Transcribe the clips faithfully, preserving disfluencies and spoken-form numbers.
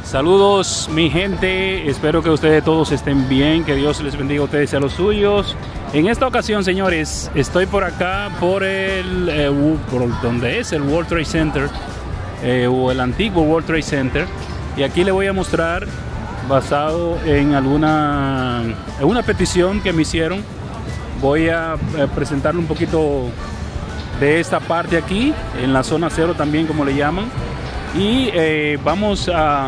Saludos mi gente, espero que ustedes todos estén bien, que Dios les bendiga a ustedes y a los suyos. En esta ocasión, señores, estoy por acá, por el, eh, por donde es el World Trade Center, eh, o el antiguo World Trade Center. Y aquí le voy a mostrar, basado en alguna en una petición que me hicieron, voy a eh, presentarle un poquito de esta parte aquí, en la zona cero también, como le llaman. Y eh, vamos a...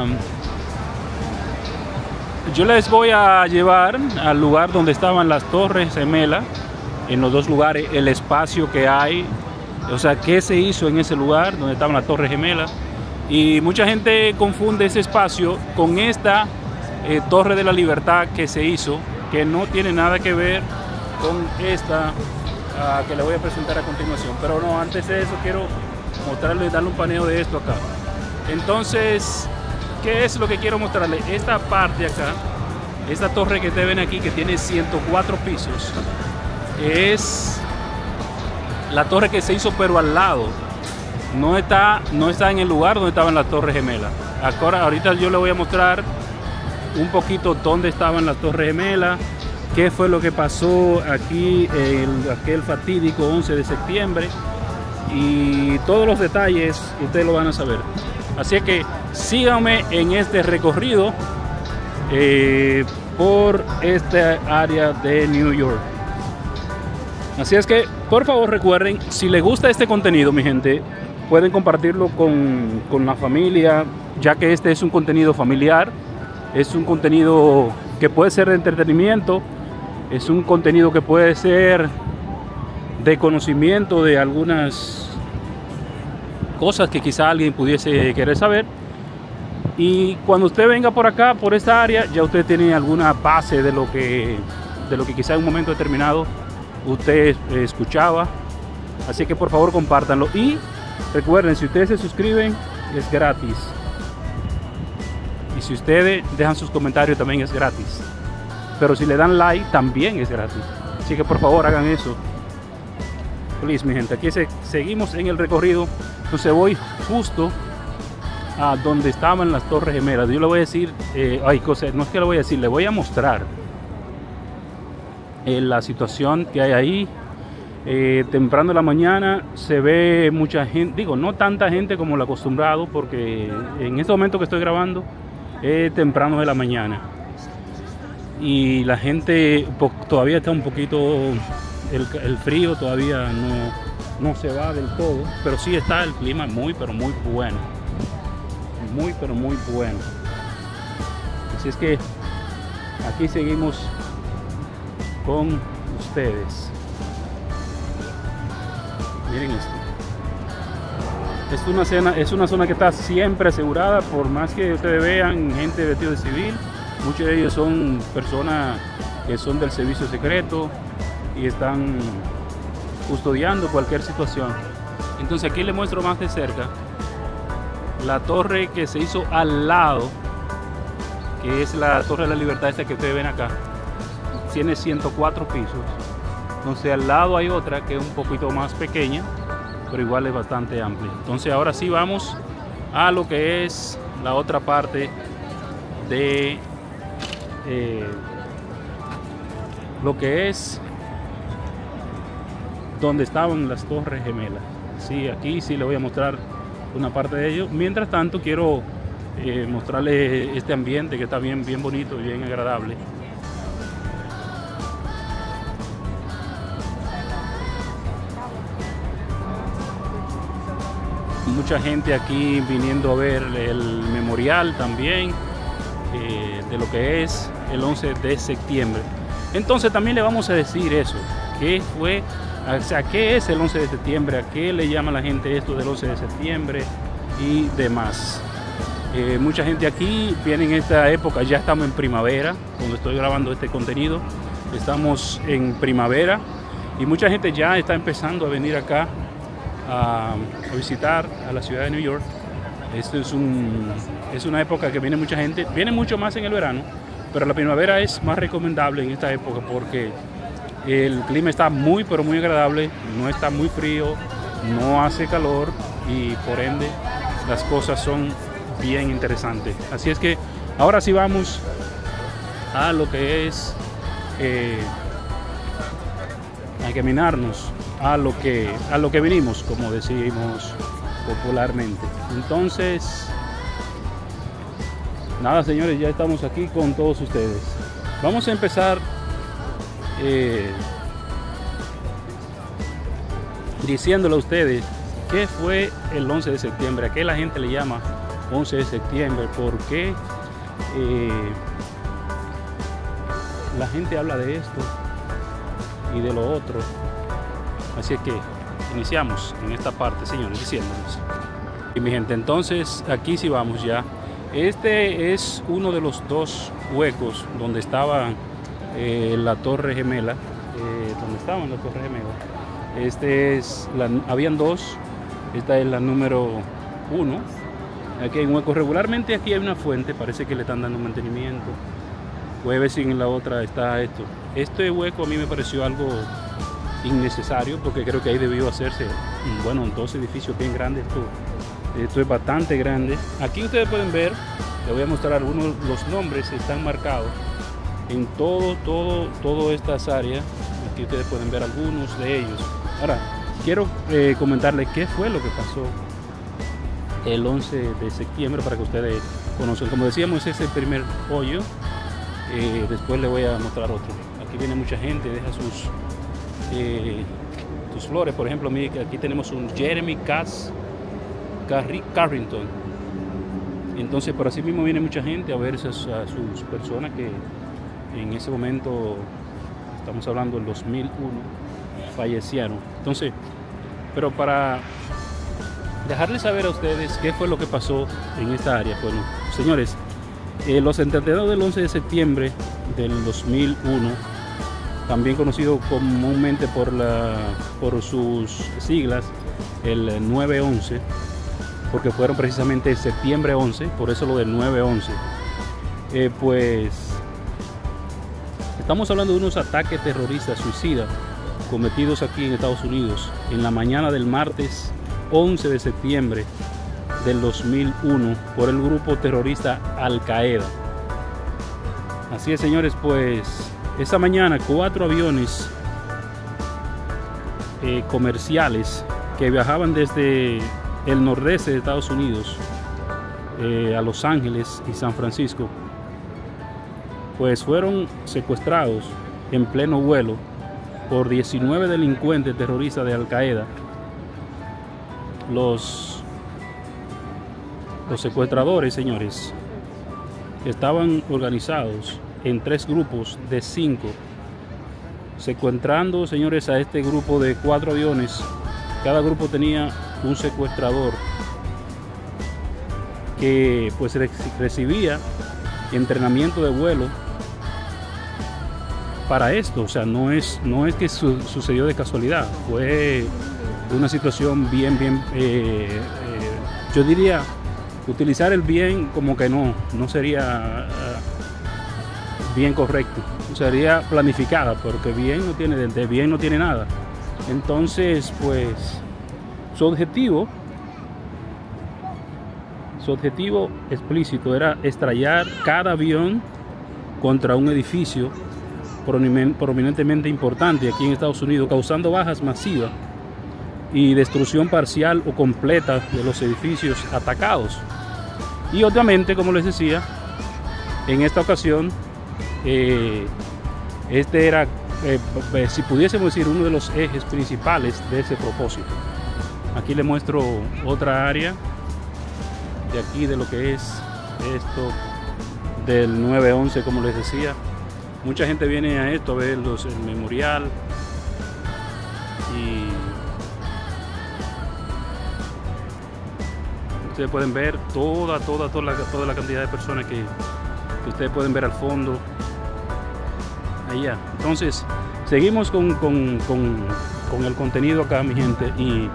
Yo les voy a llevar al lugar donde estaban las Torres Gemelas, en los dos lugares, el espacio que hay, o sea, qué se hizo en ese lugar donde estaban las Torres Gemelas. Y mucha gente confunde ese espacio con esta eh, Torre de la Libertad que se hizo, que no tiene nada que ver con esta uh, que le voy a presentar a continuación. Pero no, antes de eso quiero mostrarles, darle un paneo de esto acá. Entonces, ¿qué es lo que quiero mostrarles? Esta parte acá, esta torre que ustedes ven aquí, que tiene ciento cuatro pisos, es la torre que se hizo pero al lado. No está, no está en el lugar donde estaban las Torres Gemelas. Ahora, ahorita yo le voy a mostrar un poquito dónde estaban las Torres Gemelas, qué fue lo que pasó aquí el, aquel fatídico once de septiembre, y todos los detalles ustedes lo van a saber. Así que síganme en este recorrido eh, por esta área de New York. Así es que, por favor, recuerden, si les gusta este contenido, mi gente, pueden compartirlo con, con la familia, ya que este es un contenido familiar, es un contenido que puede ser de entretenimiento, es un contenido que puede ser de conocimiento de algunas cosas que quizá alguien pudiese querer saber. Y cuando usted venga por acá, por esta área, ya usted tiene alguna base de lo que, de lo que quizá en un momento determinado usted escuchaba. Así que por favor compártanlo. Y recuerden, si ustedes se suscriben, es gratis. Y si ustedes dejan sus comentarios, también es gratis. Pero si le dan like, también es gratis. Así que por favor hagan eso. Please, mi gente. Aquí se, seguimos en el recorrido. Entonces voy justo a donde estaban las Torres Gemelas. Yo le voy a decir, eh, ay, cosa, no es que le voy a decir, le voy a mostrar eh, la situación que hay ahí. Eh, temprano en la mañana se ve mucha gente, digo, no tanta gente como lo acostumbrado, porque en este momento que estoy grabando es temprano de la mañana y la gente todavía está un poquito, el, el frío todavía no, no se va del todo, pero sí está el clima muy pero muy bueno, muy pero muy bueno. Así es que aquí seguimos con ustedes. Miren esto. Es una, zona, es una zona que está siempre asegurada, por más que ustedes vean gente vestida de civil. Muchos de ellos son personas que son del servicio secreto y están custodiando cualquier situación. Entonces aquí les muestro más de cerca la torre que se hizo al lado, que es la Torre de la Libertad, esta que ustedes ven acá. Tiene ciento cuatro pisos. Entonces al lado hay otra que es un poquito más pequeña, pero igual es bastante amplia. Entonces ahora sí vamos a lo que es la otra parte de eh, lo que es donde estaban las Torres Gemelas. Sí, aquí sí le voy a mostrar una parte de ello. Mientras tanto quiero eh, mostrarle este ambiente que está bien, bien bonito y bien agradable. Mucha gente aquí viniendo a ver el memorial también eh, de lo que es el once de septiembre. Entonces también le vamos a decir eso, qué fue, o sea, qué es el once de septiembre, a qué le llama la gente esto del once de septiembre y demás. Eh, mucha gente aquí viene en esta época, ya estamos en primavera, cuando estoy grabando este contenido, estamos en primavera y mucha gente ya está empezando a venir acá a, a visitar a la ciudad de New York. Esto es, un, es una época que viene mucha gente, viene mucho más en el verano, pero la primavera es más recomendable en esta época porque el clima está muy pero muy agradable, no está muy frío, no hace calor y por ende las cosas son bien interesante. Así es que ahora sí vamos a lo que es eh, a caminarnos a lo que a lo que venimos, como decimos popularmente. Entonces, nada, señores, ya estamos aquí con todos ustedes. Vamos a empezar eh, diciéndole a ustedes qué fue el once de septiembre, a qué la gente le llama once de septiembre, por qué eh, la gente habla de esto y de lo otro. Así es que iniciamos en esta parte, señores, diciéndonos. Y mi gente, entonces aquí sí vamos ya. Este es uno de los dos huecos donde estaba eh, la Torre Gemela, eh, donde estaban la Torre Gemela. Este es, la, habían dos, esta es la número uno. Aquí hay un hueco. Regularmente aquí hay una fuente, parece que le están dando mantenimiento. Puede ver si en la otra está esto. Este hueco a mí me pareció algo innecesario, porque creo que ahí debió hacerse, bueno, dos edificios bien grandes. Esto, esto es bastante grande. Aquí ustedes pueden ver, les voy a mostrar algunos, los nombres están marcados en todo, todo, todas estas áreas. Aquí ustedes pueden ver algunos de ellos. Ahora, quiero eh, comentarles qué fue lo que pasó el once de septiembre para que ustedes conozcan. Como decíamos, ese es el primer hoyo. Eh, después les voy a mostrar otro. Aquí viene mucha gente, deja sus eh, sus flores. Por ejemplo, aquí tenemos un Jeremy Cass Carrington. Entonces, por así mismo viene mucha gente a ver a sus personas que en ese momento, estamos hablando del dos mil uno, fallecieron. Entonces, pero para dejarles saber a ustedes qué fue lo que pasó en esta área. Bueno, señores, eh, los atentados del once de septiembre del dos mil uno, también conocido comúnmente por, la, por sus siglas, el nueve once, porque fueron precisamente septiembre once, por eso lo del nueve once. Eh, pues estamos hablando de unos ataques terroristas suicidas cometidos aquí en Estados Unidos en la mañana del martes once de septiembre del dos mil uno por el grupo terrorista Al Qaeda. Así es, señores, pues esa mañana cuatro aviones eh, comerciales que viajaban desde el nordeste de Estados Unidos eh, a Los Ángeles y San Francisco, pues fueron secuestrados en pleno vuelo por diecinueve delincuentes terroristas de Al Qaeda. Los, los secuestradores, señores, estaban organizados en tres grupos de cinco, secuestrando, señores, a este grupo de cuatro aviones. Cada grupo tenía un secuestrador que pues recibía entrenamiento de vuelo para esto. O sea, no es, no es que su, sucedió de casualidad, fue una situación bien, bien, eh, eh, yo diría, utilizar el bien como que no, no sería uh, bien correcto, sería planificada, porque bien no tiene, de bien no tiene nada. Entonces, pues, su objetivo, su objetivo explícito era estrellar cada avión contra un edificio prominentemente importante aquí en Estados Unidos, causando bajas masivas y destrucción parcial o completa de los edificios atacados. Y obviamente, como les decía, en esta ocasión, eh, este era, eh, si pudiésemos decir, uno de los ejes principales de ese propósito. Aquí les muestro otra área de aquí, de lo que es esto del nueve once, como les decía. Mucha gente viene a esto a ver los, el memorial, y ustedes pueden ver toda, toda, toda la, toda la cantidad de personas que, que ustedes pueden ver al fondo. Allá. Entonces, seguimos con, con, con, con el contenido acá, mi gente, y,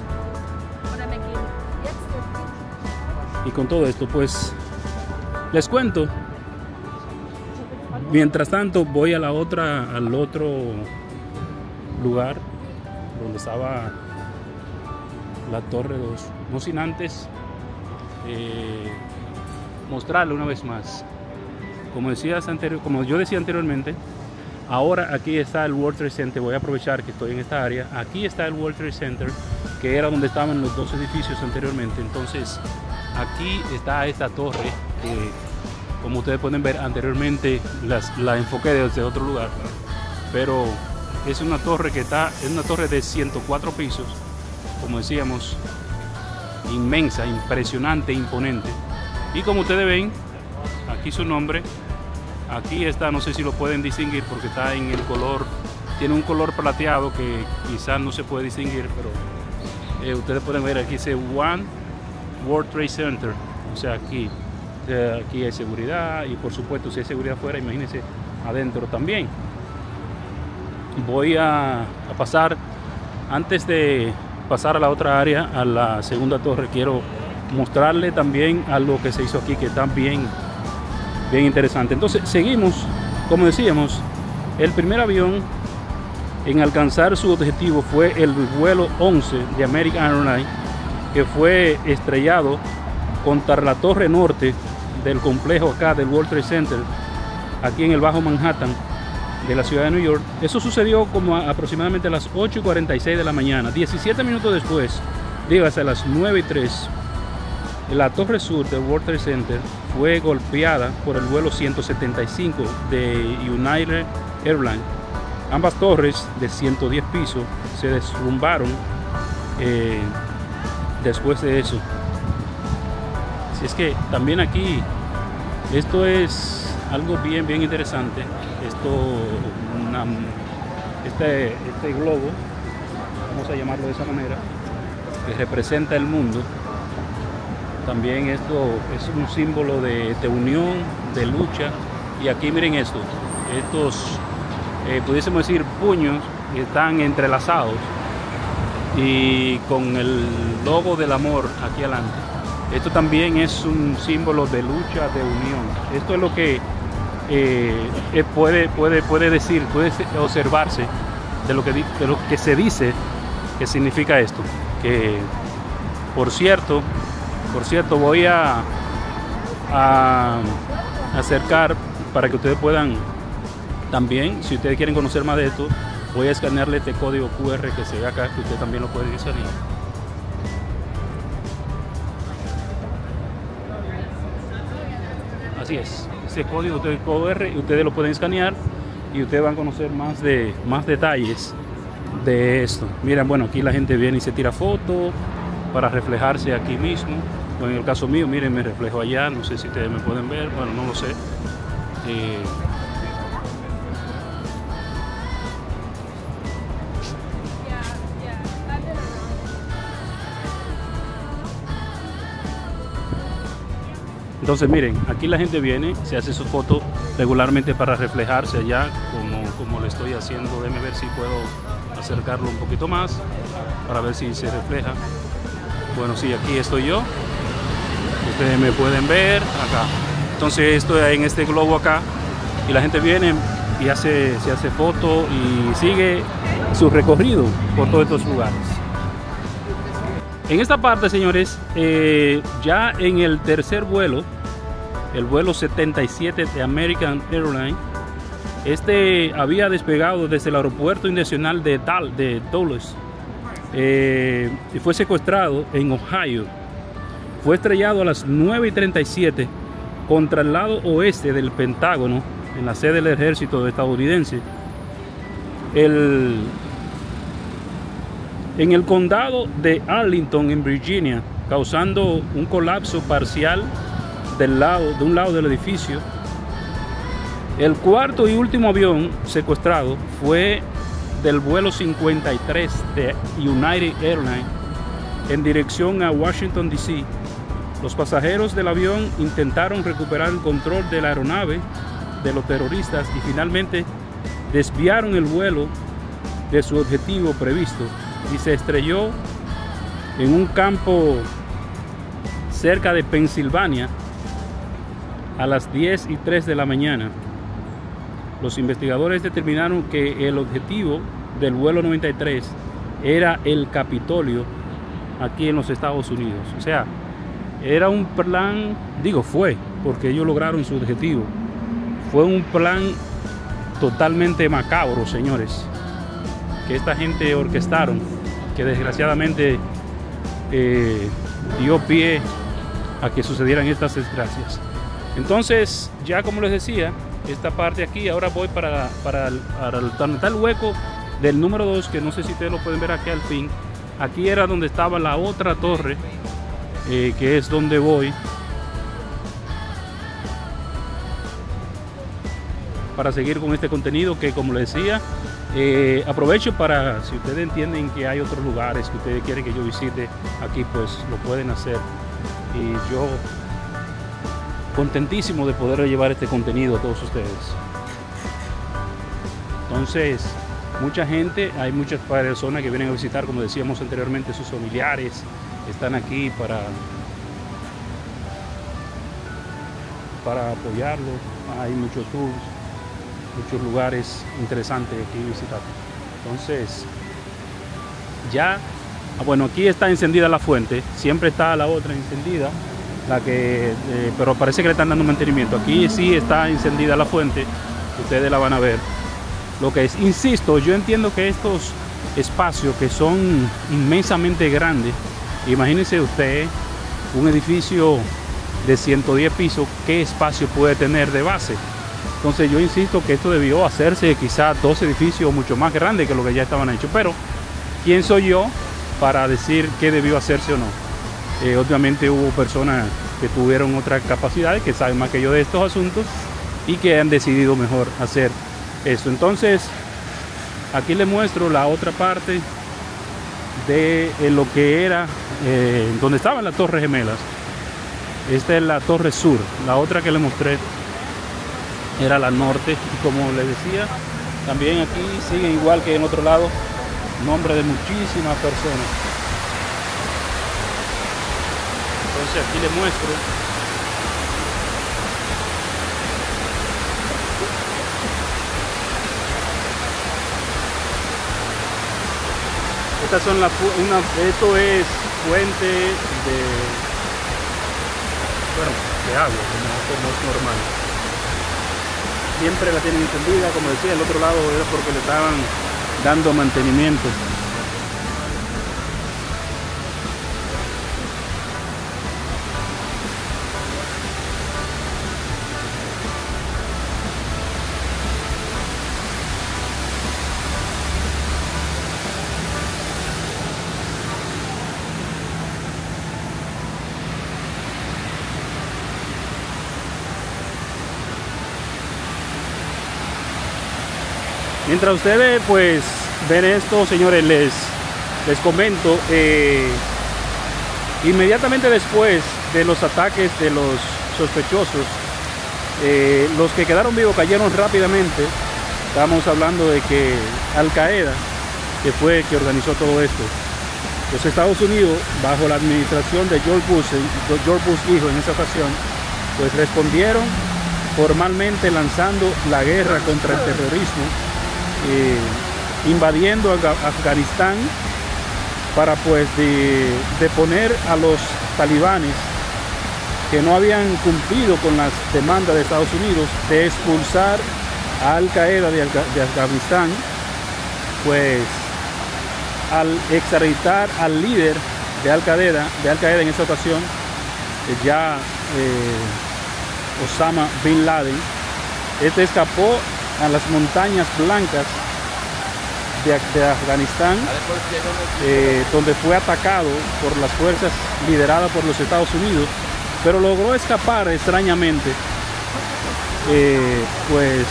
y con todo esto, pues, les cuento. Mientras tanto, voy a la otra, al otro lugar donde estaba la Torre dos. No sin antes eh, mostrarle una vez más. Como, decías anterior, como yo decía anteriormente, ahora aquí está el World Trade Center. Voy a aprovechar que estoy en esta área. Aquí está el World Trade Center, que era donde estaban los dos edificios anteriormente. Entonces aquí está esta torre que, como ustedes pueden ver anteriormente, las, la enfoqué desde otro lugar, pero es una torre que está, es una torre de ciento cuatro pisos, como decíamos, inmensa, impresionante, imponente. Y como ustedes ven, aquí su nombre, aquí está, no sé si lo pueden distinguir porque está en el color, tiene un color plateado que quizás no se puede distinguir, pero eh, ustedes pueden ver aquí dice One World Trade Center, o sea aquí, eh, aquí hay seguridad y por supuesto si hay seguridad afuera, imagínense adentro también. Voy a, a pasar, antes de pasar a la otra área, a la segunda torre, quiero mostrarle también algo que se hizo aquí que está bien, bien interesante. Entonces seguimos, como decíamos, el primer avión en alcanzar su objetivo fue el vuelo once de American Airlines, que fue estrellado contra la torre norte del complejo acá del World Trade Center, aquí en el Bajo Manhattan de la ciudad de New York. Eso sucedió como a aproximadamente a las ocho y cuarenta y seis de la mañana. diecisiete minutos después, dígase a las nueve y tres, la torre sur del World Trade Center fue golpeada por el vuelo ciento setenta y cinco de United Airlines. Ambas torres de ciento diez pisos se derrumbaron eh, después de eso. Así es que también aquí esto es algo bien bien interesante. Esto una, este, este globo, vamos a llamarlo de esa manera, que representa el mundo. También esto es un símbolo de, de unión, de lucha. Y aquí miren esto, estos eh, pudiésemos decir puños que están entrelazados y con el logo del amor aquí adelante. Esto también es un símbolo de lucha, de unión. Esto es lo que eh, eh, puede, puede, puede decir, puede observarse de lo, que, de lo que se dice que significa esto. Que por cierto, por cierto voy a, a acercar para que ustedes puedan también, si ustedes quieren conocer más de esto, voy a escanearle este código Q R que se ve acá, que usted también lo puede escanear. Así es, ese código de Q R ustedes lo pueden escanear y ustedes van a conocer más de más detalles de esto. Miren, bueno, aquí la gente viene y se tira fotos para reflejarse aquí mismo. Bueno, en el caso mío, miren, me reflejo allá, no sé si ustedes me pueden ver, bueno, no lo sé. Eh, Entonces miren, aquí la gente viene, se hace su foto regularmente para reflejarse allá, como, como le estoy haciendo. Déjenme ver si puedo acercarlo un poquito más, para ver si se refleja. Bueno, sí, aquí estoy yo. Ustedes me pueden ver acá. Entonces estoy en este globo acá, y la gente viene y hace, se hace foto y sigue su recorrido por todos estos lugares. En esta parte, señores, eh, ya en el tercer vuelo, el vuelo setenta y siete de American Airlines, este había despegado desde el aeropuerto internacional de, Dal de Dulles eh, y fue secuestrado en Ohio. Fue estrellado a las nueve y treinta y siete contra el lado oeste del Pentágono, en la sede del ejército estadounidense. El... en el condado de Arlington, en Virginia, causando un colapso parcial del lado, de un lado del edificio. El cuarto y último avión secuestrado fue del vuelo cincuenta y tres de United Airlines en dirección a Washington D C Los pasajeros del avión intentaron recuperar el control de la aeronave de los terroristas y finalmente desviaron el vuelo de su objetivo previsto, y se estrelló en un campo cerca de Pensilvania a las diez y tres de la mañana. Los investigadores determinaron que el objetivo del vuelo noventa y tres era el Capitolio aquí en los Estados Unidos. O sea, era un plan, digo fue porque ellos lograron su objetivo. Fue un plan totalmente macabro, señores, que esta gente orquestaron, que desgraciadamente eh, dio pie a que sucedieran estas desgracias. Entonces, ya como les decía, esta parte aquí, ahora voy para, para, para el, donde está el hueco del número dos, que no sé si ustedes lo pueden ver aquí al fin. Aquí era donde estaba la otra torre, eh, que es donde voy para seguir con este contenido, que como les decía, eh, aprovecho para, si ustedes entienden que hay otros lugares que ustedes quieren que yo visite aquí, pues lo pueden hacer. Y yo contentísimo de poder llevar este contenido a todos ustedes. Entonces, mucha gente, hay muchas personas que vienen a visitar, como decíamos anteriormente, sus familiares están aquí para para apoyarlo. Hay muchos tours, muchos lugares interesantes aquí visitar. Entonces, ya, bueno, aquí está encendida la fuente, siempre está la otra encendida, la que, eh, pero parece que le están dando mantenimiento. Aquí sí está encendida la fuente, ustedes la van a ver. Lo que es, insisto, yo entiendo que estos espacios que son inmensamente grandes, imagínense usted un edificio de ciento diez pisos, ¿qué espacio puede tener de base? Entonces yo insisto que esto debió hacerse quizás dos edificios mucho más grandes que lo que ya estaban hechos, pero ¿quién soy yo para decir qué debió hacerse o no? Eh, obviamente hubo personas que tuvieron otras capacidades, que saben más que yo de estos asuntos y que han decidido mejor hacer esto. Entonces, aquí les muestro la otra parte de eh, lo que era, eh, donde estaban las Torres Gemelas. Esta es la Torre Sur, la otra que les mostré era la norte, y como les decía, también aquí siguen igual que en otro lado, nombre de muchísimas personas. Entonces aquí les muestro estas son las una esto es fuente de bueno de agua, como, como es normal. Siempre la tienen encendida, como decía, el otro lado era porque le estaban dando mantenimiento. Mientras ustedes pues ven esto, señores, les, les comento, eh, inmediatamente después de los ataques de los sospechosos, eh, los que quedaron vivos cayeron rápidamente. Estamos hablando de que Al Qaeda, que fue que organizó todo esto, los Estados Unidos, bajo la administración de George Bush, George Bush hijo en esa ocasión, pues respondieron formalmente lanzando la guerra contra el terrorismo, Eh, invadiendo Afganistán para pues de, de poner a los talibanes que no habían cumplido con las demandas de Estados Unidos de expulsar a Al Qaeda de, de Afganistán, pues al extraditar al líder de Al Qaeda, de Al Qaeda en esa ocasión, eh, ya eh, Osama Bin Laden, este escapó a las montañas blancas de, de Afganistán, eh, donde fue atacado por las fuerzas lideradas por los Estados Unidos, pero logró escapar extrañamente. Eh, pues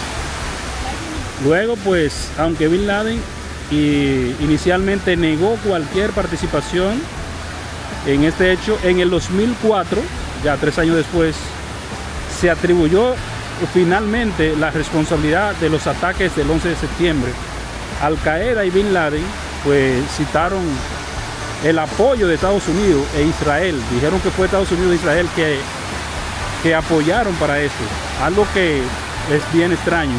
luego, pues, aunque Bin Laden y, inicialmente negó cualquier participación en este hecho, en el dos mil cuatro, ya tres años después, se atribuyó finalmente la responsabilidad de los ataques del once de septiembre. Al Qaeda y Bin Laden pues citaron el apoyo de Estados Unidos e Israel. Dijeron que fue Estados Unidos e Israel que, que apoyaron para eso, algo que es bien extraño.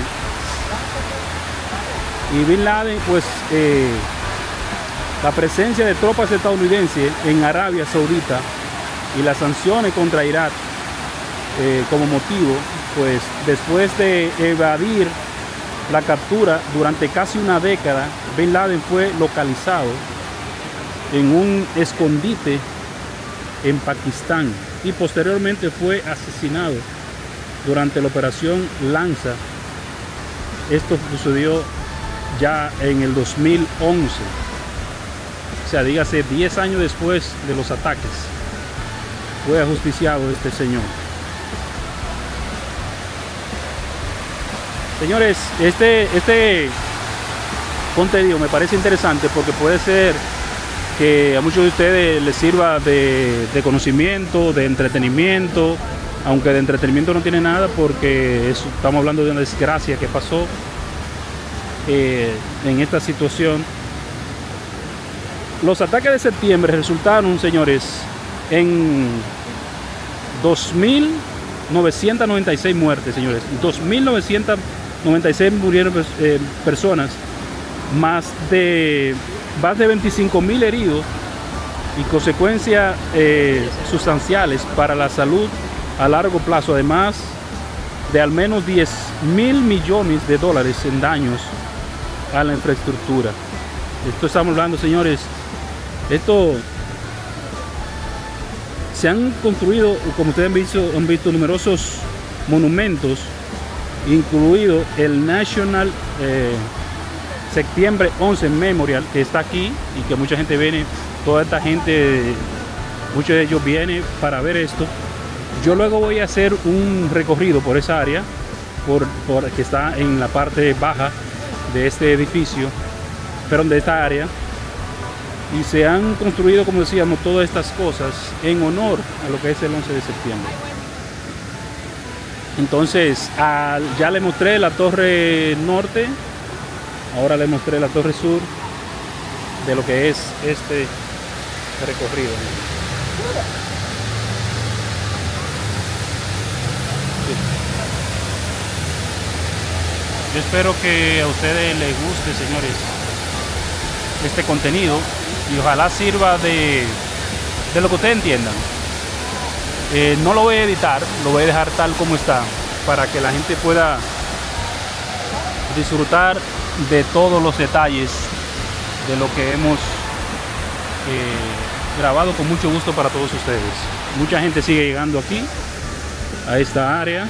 Y Bin Laden, pues eh, la presencia de tropas estadounidenses en Arabia Saudita y las sanciones contra Irak eh, como motivo, pues después de evadir la captura durante casi una década, Bin Laden fue localizado en un escondite en Pakistán y posteriormente fue asesinado durante la operación Lanza. Esto sucedió ya en el dos mil once, o sea, dígase diez años después de los ataques, fue ajusticiado este señor. Señores, este, este contenido me parece interesante porque puede ser que a muchos de ustedes les sirva de, de conocimiento, de entretenimiento, aunque de entretenimiento no tiene nada porque es, estamos hablando de una desgracia que pasó eh, en esta situación. Los ataques de septiembre resultaron, señores, en dos mil novecientas noventa y seis muertes, señores. dos mil novecientas noventa y seis murieron eh, personas, más de, más de veinticinco mil heridos y consecuencias eh, sustanciales para la salud a largo plazo, además de al menos diez mil millones de dólares en daños a la infraestructura. Esto estamos hablando, señores, esto se han construido, como ustedes han visto, han visto numerosos monumentos, incluido el National eh, Septiembre once Memorial, que está aquí y que mucha gente viene, toda esta gente, muchos de ellos vienen para ver esto. Yo luego voy a hacer un recorrido por esa área, por, por que está en la parte baja de este edificio, perdón, de esta área, y se han construido, como decíamos, todas estas cosas en honor a lo que es el once de septiembre. Entonces, al, ya le mostré la torre norte, ahora le mostré la torre sur de lo que es este recorrido. Sí. Yo espero que a ustedes les guste, señores, este contenido y ojalá sirva de, de lo que ustedes entiendan. Eh, no lo voy a editar, lo voy a dejar tal como está para que la gente pueda disfrutar de todos los detalles de lo que hemos eh, grabado con mucho gusto para todos ustedes. Mucha gente sigue llegando aquí a esta área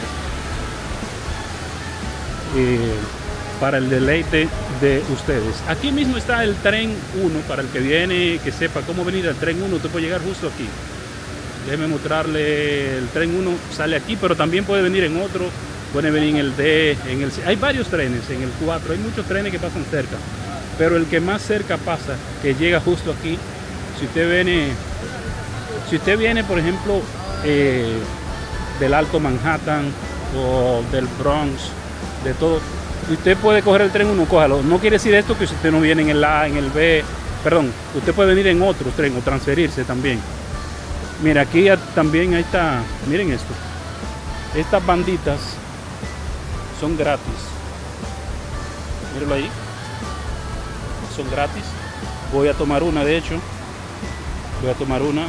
eh, para el deleite de ustedes. Aquí mismo está el tren uno, para el que viene, que sepa cómo venir al tren uno, usted puede llegar justo aquí. Déjeme mostrarle, el tren uno sale aquí, pero también puede venir en otro, puede venir en el D, en el C. Hay varios trenes, en el cuatro, hay muchos trenes que pasan cerca, pero el que más cerca pasa, que llega justo aquí, si usted viene, si usted viene por ejemplo, eh, del Alto Manhattan o del Bronx, de todo, usted puede coger el tren uno, cójalo. No quiere decir esto que si usted no viene en el A, en el B, perdón, usted puede venir en otro tren o transferirse también. Mira, aquí ya también ahí está, miren esto. Estas banditas son gratis. Mírenlo ahí. Son gratis. Voy a tomar una, de hecho. Voy a tomar una.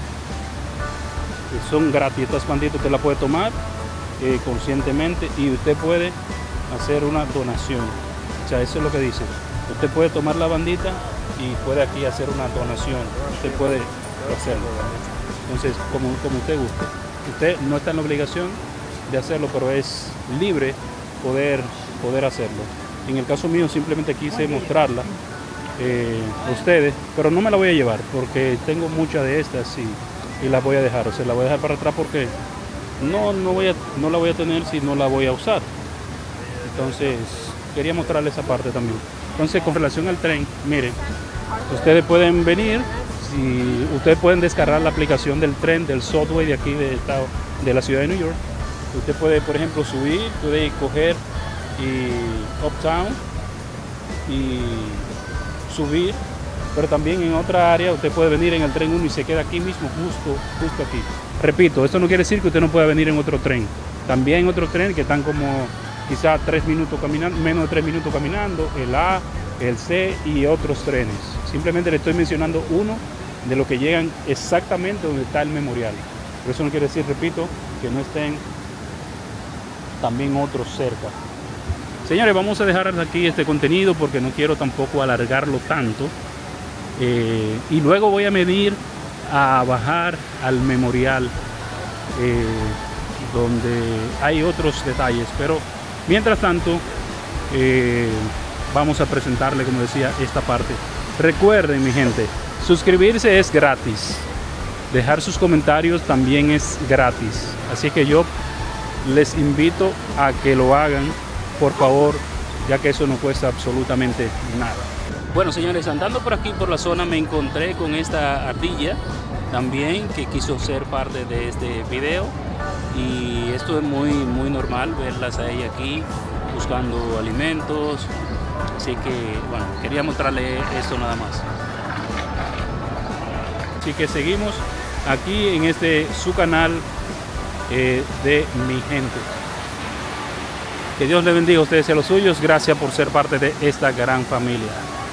Son gratis. Estas banditas usted la puede tomar eh, conscientemente y usted puede hacer una donación. O sea, eso es lo que dice. Usted puede tomar la bandita y puede aquí hacer una donación. Usted puede hacerlo. Entonces, como, como usted guste. Usted no está en la obligación de hacerlo, pero es libre poder, poder hacerlo. En el caso mío simplemente quise mostrarla eh, a ustedes, pero no me la voy a llevar porque tengo muchas de estas y, y las voy a dejar. O sea, la voy a dejar para atrás porque no, no, voy a, no la voy a tener si no la voy a usar. Entonces, quería mostrarles esa parte también. Entonces, con relación al tren, miren, ustedes pueden venir. Si ustedes pueden descargar la aplicación del tren, del subway de aquí de, de la ciudad de New York. Usted puede, por ejemplo, subir, puede coger y Uptown y subir, pero también en otra área usted puede venir en el tren uno y se queda aquí mismo, justo, justo aquí. Repito, esto no quiere decir que usted no pueda venir en otro tren. También hay otros trenes que están como quizás tres minutos caminando, menos de tres minutos caminando, el A, el C y otros trenes. Simplemente le estoy mencionando uno de los que llegan exactamente donde está el memorial. Pero eso no quiere decir, repito, que no estén también otros cerca. Señores, vamos a dejar aquí este contenido porque no quiero tampoco alargarlo tanto. Eh, y luego voy a medir a bajar al memorial, eh, donde hay otros detalles. Pero mientras tanto, eh, vamos a presentarle, como decía, esta parte. Recuerden, mi gente, suscribirse es gratis. Dejar sus comentarios también es gratis. Así que yo les invito a que lo hagan, por favor, ya que eso no cuesta absolutamente nada. Bueno, señores, andando por aquí por la zona me encontré con esta ardilla también que quiso ser parte de este video, y esto es muy muy normal verlas ahí aquí buscando alimentos, así que bueno, quería mostrarle esto nada más. Así que seguimos aquí en este su canal eh, de Mi Gente. Que Dios le bendiga a ustedes y a los suyos. Gracias por ser parte de esta gran familia.